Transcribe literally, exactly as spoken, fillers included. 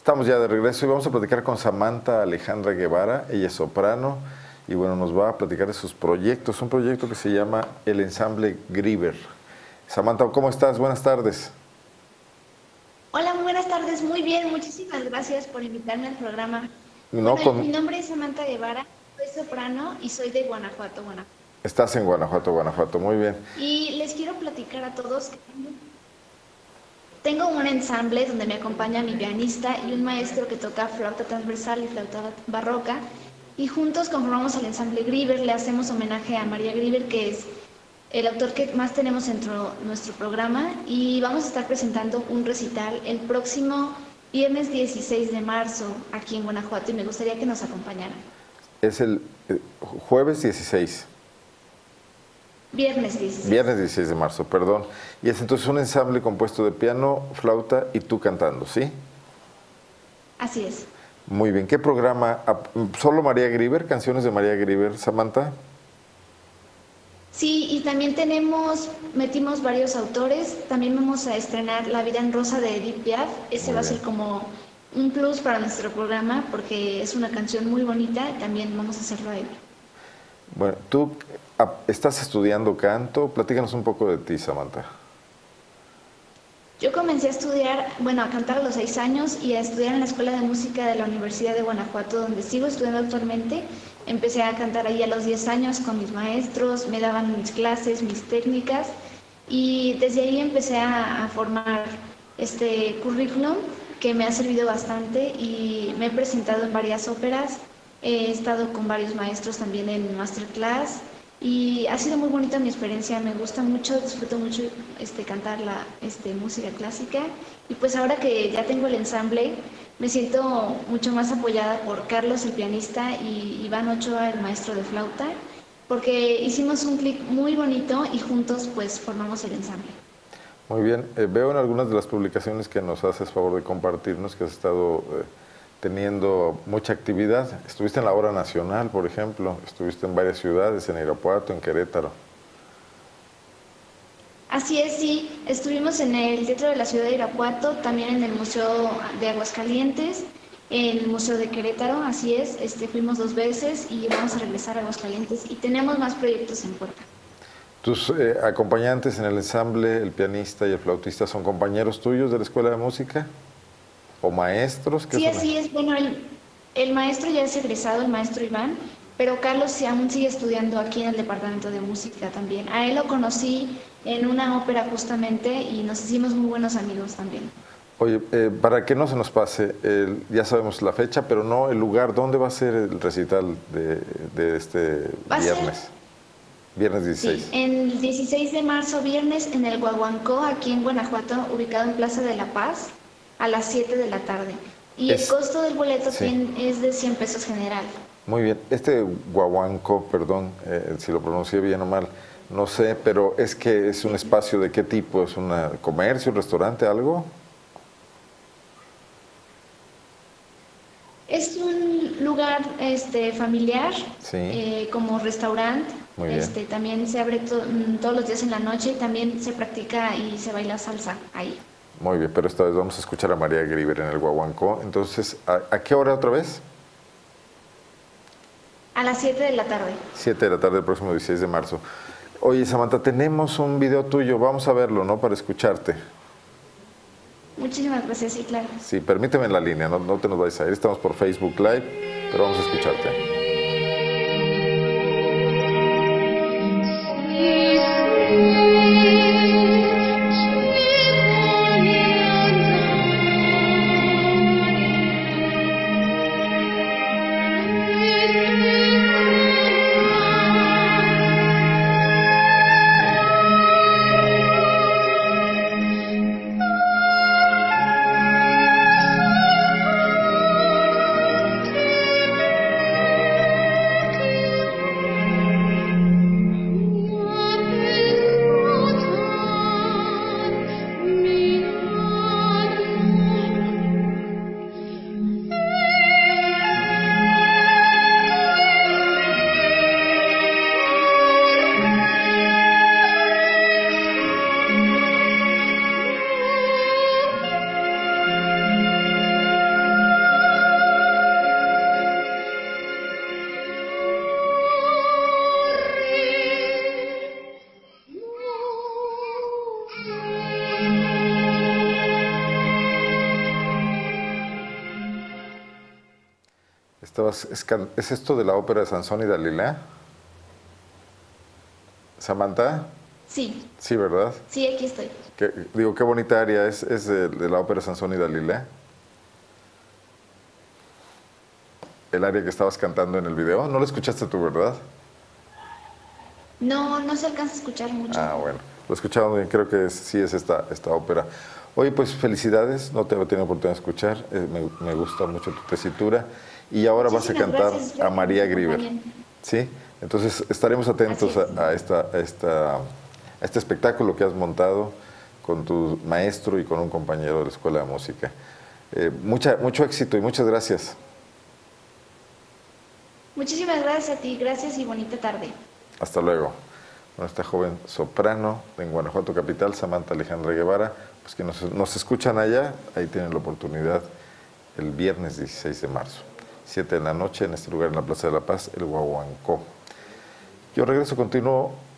Estamos ya de regreso y vamos a platicar con Samantha Alejandra Guevara. Ella es soprano y bueno, nos va a platicar de sus proyectos. Un proyecto que se llama el Ensamble Grieber. Samantha, ¿cómo estás? Buenas tardes. Hola, muy buenas tardes. Muy bien, muchísimas gracias por invitarme al programa. No, Bueno, con... mi nombre es Samantha Guevara, soy soprano y soy de Guanajuato, Guanajuato. Estás en Guanajuato, Guanajuato, muy bien. Y les quiero platicar a todos que tengo un ensamble donde me acompaña mi pianista y un maestro que toca flauta transversal y flauta barroca. Y juntos conformamos el ensamble Grieber, le hacemos homenaje a María Grieber, que es el autor que más tenemos en nuestro programa, y vamos a estar presentando un recital el próximo viernes dieciséis de marzo aquí en Guanajuato y me gustaría que nos acompañaran. Es el eh, jueves dieciséis. Viernes dieciséis. Viernes dieciséis de marzo, perdón. Y es entonces un ensamble compuesto de piano, flauta y tú cantando, ¿sí? Así es. Muy bien. ¿Qué programa? ¿Solo María Grieber? ¿Canciones de María Grieber, Samantha? Sí, y también tenemos, metimos varios autores. También vamos a estrenar La vida en rosa de Edith Piaf. Ese Muy va a bien. ser como un plus para nuestro programa porque es una canción muy bonita y también vamos a hacerlo ahí. Bueno, tú estás estudiando canto. Platícanos un poco de ti, Samantha. Yo comencé a estudiar, bueno, a cantar a los seis años y a estudiar en la Escuela de Música de la Universidad de Guanajuato, donde sigo estudiando actualmente. Empecé a cantar ahí a los diez años con mis maestros, me daban mis clases, mis técnicas, y desde ahí empecé a, a formar este currículum que me ha servido bastante y me he presentado en varias óperas, he estado con varios maestros también en masterclass. Y ha sido muy bonita mi experiencia, me gusta mucho, disfruto mucho este, cantar la este, música clásica. Y pues ahora que ya tengo el ensamble, me siento mucho más apoyada por Carlos, el pianista, y Iván Ochoa, el maestro de flauta, porque hicimos un clic muy bonito y juntos pues formamos el ensamble. Muy bien. Eh, veo en algunas de las publicaciones que nos haces favor de compartirnos que has estado... Eh, teniendo mucha actividad. Estuviste en la Hora Nacional, por ejemplo, estuviste en varias ciudades, en Irapuato, en Querétaro. Así es, sí. Estuvimos en el Teatro de la Ciudad de Irapuato, también en el Museo de Aguascalientes, en el Museo de Querétaro, así es. Este, fuimos dos veces y vamos a regresar a Aguascalientes y tenemos más proyectos en puerta. ¿Tus eh, acompañantes en el ensamble, el pianista y el flautista, son compañeros tuyos de la Escuela de Música? ¿O maestros? Sí, así es. Bueno, el, el maestro ya es egresado, el maestro Iván, pero Carlos sí, aún sigue estudiando aquí en el departamento de música también. A él lo conocí en una ópera justamente y nos hicimos muy buenos amigos también. Oye, eh, para que no se nos pase, el, ya sabemos la fecha, pero no el lugar. ¿Dónde va a ser el recital de, de este ¿Va viernes? Ser? Viernes dieciséis. Sí, el dieciséis de marzo, viernes, en el Guaguancó, aquí en Guanajuato, ubicado en Plaza de la Paz, a las siete de la tarde. Y es, el costo del boleto sí. tiene, es de cien pesos general. Muy bien. Este Guaguancó, perdón eh, si lo pronuncié bien o mal, no sé, pero es que es un espacio de qué tipo, ¿es un comercio, un restaurante, algo? Es un lugar este, familiar, sí. eh, como restaurante. Este, también se abre to todos los días en la noche y también se practica y se baila salsa ahí. Muy bien, pero esta vez vamos a escuchar a María Grieber en el Guaguancó. Entonces, ¿a, ¿a qué hora otra vez? A las siete de la tarde. siete de la tarde, el próximo dieciséis de marzo. Oye, Samantha, tenemos un video tuyo, vamos a verlo, ¿no? Para escucharte. Muchísimas gracias, sí, claro. Sí, permíteme en la línea, no, no te nos vayas a ir, estamos por Facebook Live, pero vamos a escucharte. Estabas, es, can- ¿es esto de la ópera de Sansón y Dalila? ¿Samantha? Sí, Sí, ¿verdad? sí, aquí estoy. Qué- digo, qué bonita área es, es de, de la ópera Sansón y Dalila. El área que estabas cantando en el video. No lo escuchaste tú, ¿verdad? No, no se alcanza a escuchar mucho. Ah, bueno. Lo escucharon bien, creo que es- sí es esta, esta ópera. Oye, pues felicidades, no te había tenido oportunidad de escuchar, eh, me, me gusta mucho tu tesitura. Y ahora vas a Muchísimas cantar gracias, a Fer, María por tu Grieber. compañía. ¿Sí? Entonces estaremos atentos Así es. a, a esta, a, esta, a este espectáculo que has montado con tu maestro y con un compañero de la Escuela de Música. Eh, mucha, mucho éxito y muchas gracias. Muchísimas gracias a ti, gracias y bonita tarde. Hasta luego. Bueno, esta joven soprano en Guanajuato Capital, Samantha Alejandra Guevara, pues que nos, nos escuchan allá, ahí tienen la oportunidad el viernes dieciséis de marzo, siete de la noche, en este lugar en la Plaza de la Paz, el Guaguancó. Yo regreso continuo